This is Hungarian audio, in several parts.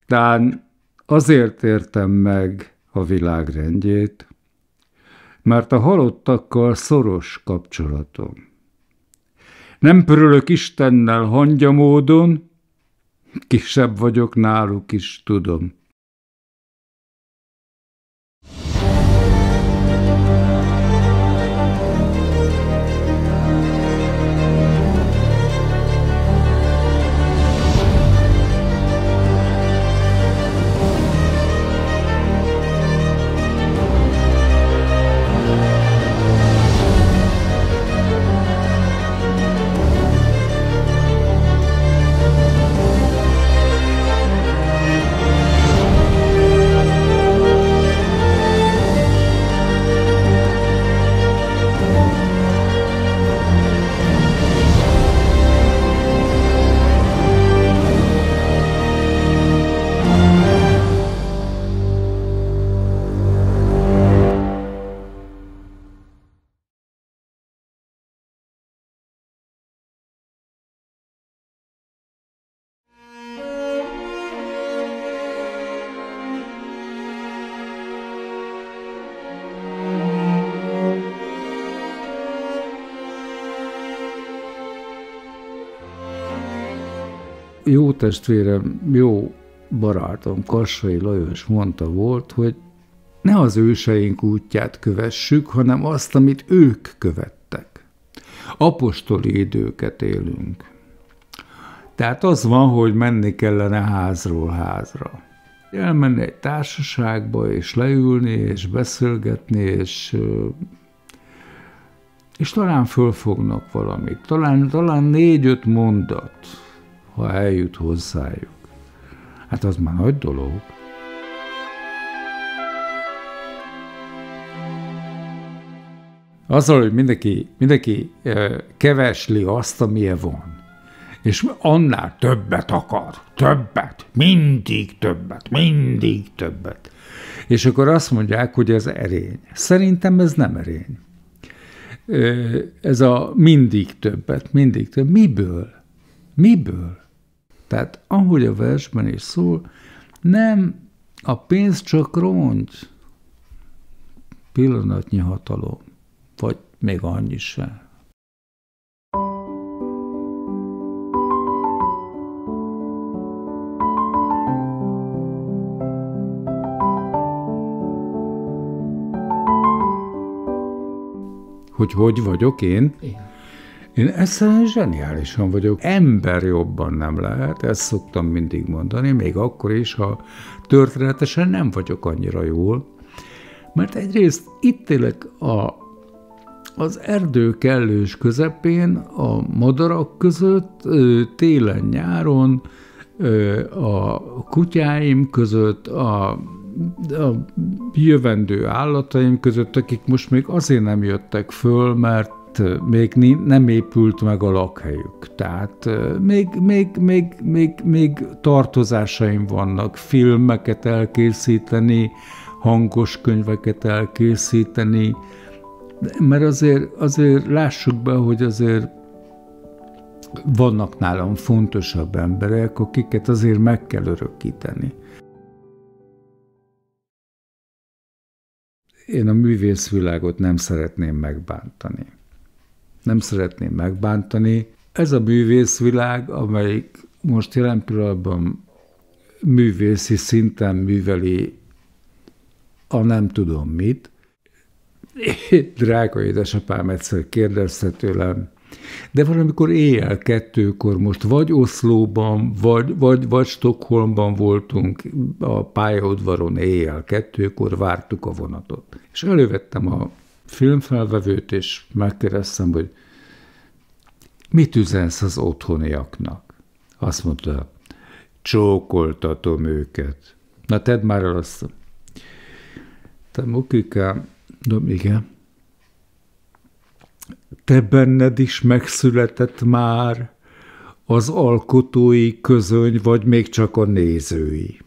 Tán azért értem meg a világ rendjét, mert a halottakkal szoros kapcsolatom. Nem pörölök Istennel hangyamódon, kisebb vagyok náluk is, tudom. Jó testvérem, jó barátom, Kassai Lajos mondta volt, hogy ne az őseink útját kövessük, hanem azt, amit ők követtek. Apostoli időket élünk. Tehát az van, hogy menni kellene házról házra. Elmenni egy társaságba, és leülni, és beszélgetni, és talán fölfognak valamit. Talán 4-5 mondat, ha eljut hozzájuk. Hát az már nagy dolog. Azzal, hogy mindenki kevesli azt, amilyen van. És annál többet akar. Többet. Mindig többet. És akkor azt mondják, hogy ez erény. Szerintem ez nem erény. Ez a mindig többet. Miből? Tehát ahogy a versben is szól, nem a pénz csak rongy, pillanatnyi hatalom, vagy még annyi sem. Hogy vagyok én? Én egyszerűen zseniálisan vagyok. Ember jobban nem lehet, ezt szoktam mindig mondani, még akkor is, ha történetesen nem vagyok annyira jól. Mert egyrészt itt élek az erdő kellős közepén, a madarak között, télen-nyáron, a kutyáim között, a jövendő állataim között, akik most még azért nem jöttek föl, mert még nem épült meg a lakhelyük. Tehát még tartozásaim vannak, filmeket elkészíteni, hangos könyveket elkészíteni, mert azért lássuk be, hogy azért vannak nálam fontosabb emberek, akiket azért meg kell örökíteni. Én a művészvilágot nem szeretném megbántani. Ez a művészvilág, amelyik most jelen pillanatban művészi szinten műveli a nem tudom mit. Drága édesapám egyszer kérdezte tőlem, de valamikor éjjel 2-kor most vagy Oszlóban, vagy Stockholmban voltunk a pályaudvaron éjjel 2-kor, vártuk a vonatot. És elővettem a filmfelvevőt, és megkérdeztem, hogy mit üzensz az otthoniaknak? Azt mondta, csókoltatom őket. Na tedd már el azt. Te Mukikám, igen. Te benned is megszületett már az alkotói közöny, vagy még csak a nézői?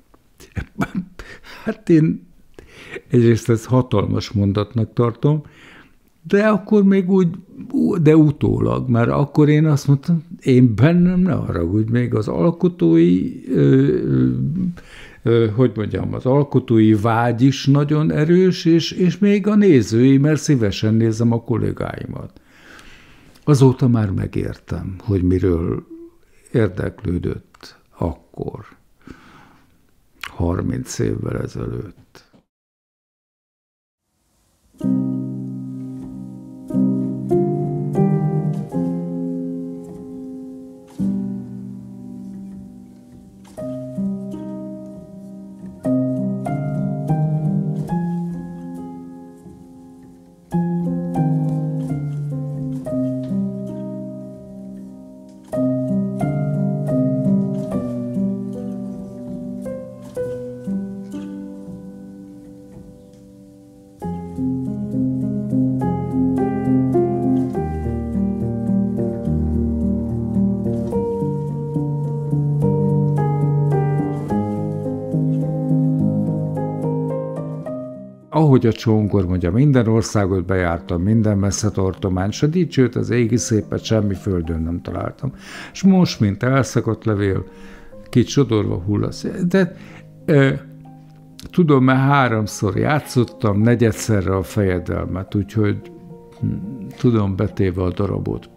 Hát én egyrészt ezt hatalmas mondatnak tartom, de akkor még úgy, de utólag, mert akkor én azt mondtam, én bennem ne haragudj, még az alkotói hogy mondjam, az alkotói vágy is nagyon erős, és még a nézői, mert szívesen nézem a kollégáimat. Azóta már megértem, hogy miről érdeklődött akkor, 30 évvel ezelőtt. Ahogy a csongor mondja, minden országot bejártam, minden messze tartomány, se dicsőt, az égi szépet semmi földön nem találtam. És most, mint elszakadt levél, kicsodorva hullasz. De tudom, mert 3-szor játszottam, 4-szerre a fejedelmet, úgyhogy tudom betéve a darabot.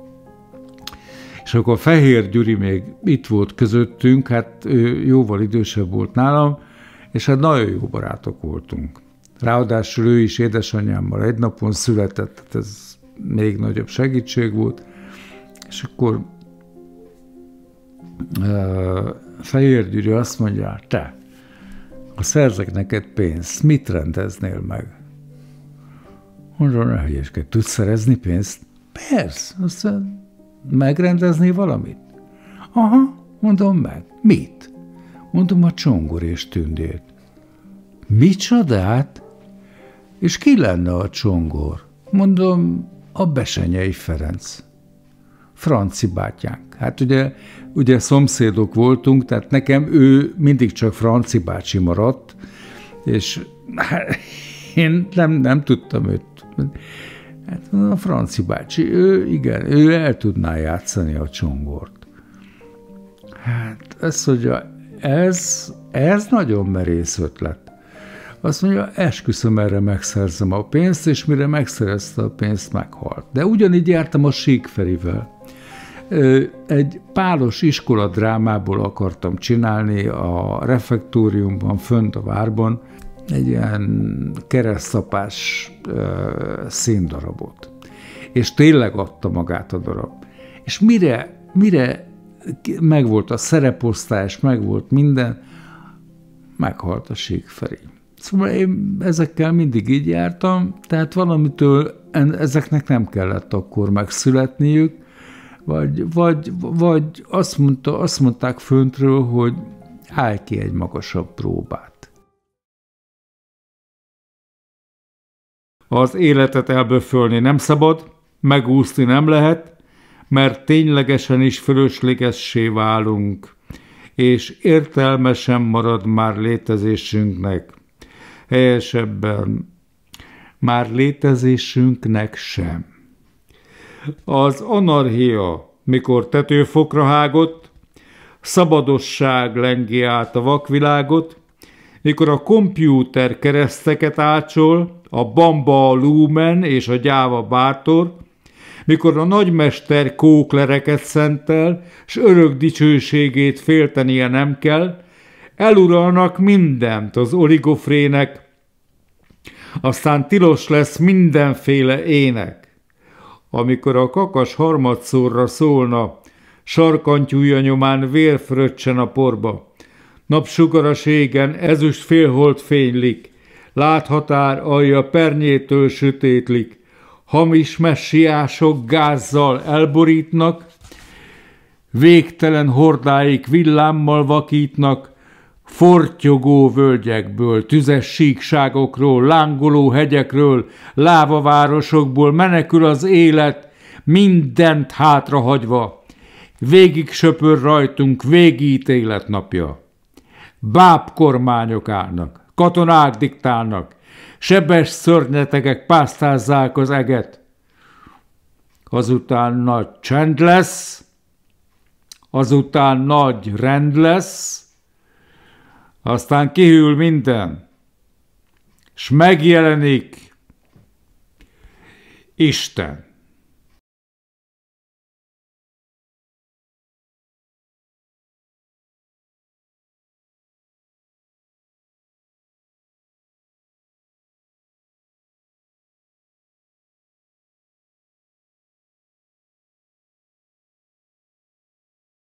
És akkor Fehér Gyuri még itt volt közöttünk, hát ő jóval idősebb volt nálam, és hát nagyon jó barátok voltunk. Ráadásul ő is édesanyámmal egy napon született, tehát ez még nagyobb segítség volt. És akkor Fehér Gyuri azt mondja, te, ha szerzek neked pénzt, mit rendeznél meg? Mondom, ne hülyeskedj, tudsz szerezni pénzt? Persze, aztán megrendezni valamit? Aha, mondom meg. Mit? Mondom, a Csongor és Tündért. Micsodát? És ki lenne a Csongor? Mondom, a Besenyei Ferenc. Franci bátyánk. Hát ugye szomszédok voltunk, tehát nekem ő mindig csak Franci bácsi maradt, és hát, én nem tudtam őt. Hát a Franci bácsi, ő el tudná játszani a Csongort. Hát ezt mondja, ez nagyon merész ötlet. Azt mondja, esküszöm, erre megszerzem a pénzt, és mire megszerezte a pénzt, meghalt. De ugyanígy jártam a Síkferivel. Egy pálos iskoladrámából akartam csinálni a refektóriumban, fönt a várban, egy ilyen keresztapás színdarabot. És tényleg adta magát a darab. És mire megvolt a szereposztás, megvolt minden, meghalt a Síkferi. Szóval én ezekkel mindig így jártam, tehát valamitől ezeknek nem kellett akkor megszületniük, vagy azt mondták föntről, hogy állj ki egy magasabb próbát. Az életet elböfölni nem szabad, megúszni nem lehet, mert ténylegesen is fölöslegessé válunk, és értelmesen marad már létezésünknek. Helyesebben már létezésünknek sem. Az anarchia, mikor tetőfokra hágott, szabadosság lengi át a vakvilágot, mikor a kompjúter kereszteket ácsol, a Bamba a Lumen és a Gyáva bátor, mikor a nagymester kóklereket szentel, s örök dicsőségét féltenie nem kell, eluralnak mindent az oligofrének, aztán tilos lesz mindenféle ének. Amikor a kakas harmadszorra szólna, sarkantyúja nyomán vér fröccsen a porba, napsugaras égen ezüst félhold fénylik, láthatár alja pernyétől sötétlik, hamis messiások gázzal elborítnak, végtelen hordáik villámmal vakítnak, fortyogó völgyekből, tüzes síkságokról, lángoló hegyekről, lávavárosokból menekül az élet, mindent hátrahagyva. Végig söpör rajtunk végítélet napja. Bábkormányok állnak, katonák diktálnak, sebes szörnyetegek pásztázzák az eget. Azután nagy csend lesz, azután nagy rend lesz, Aztán kihűl minden, s megjelenik Isten.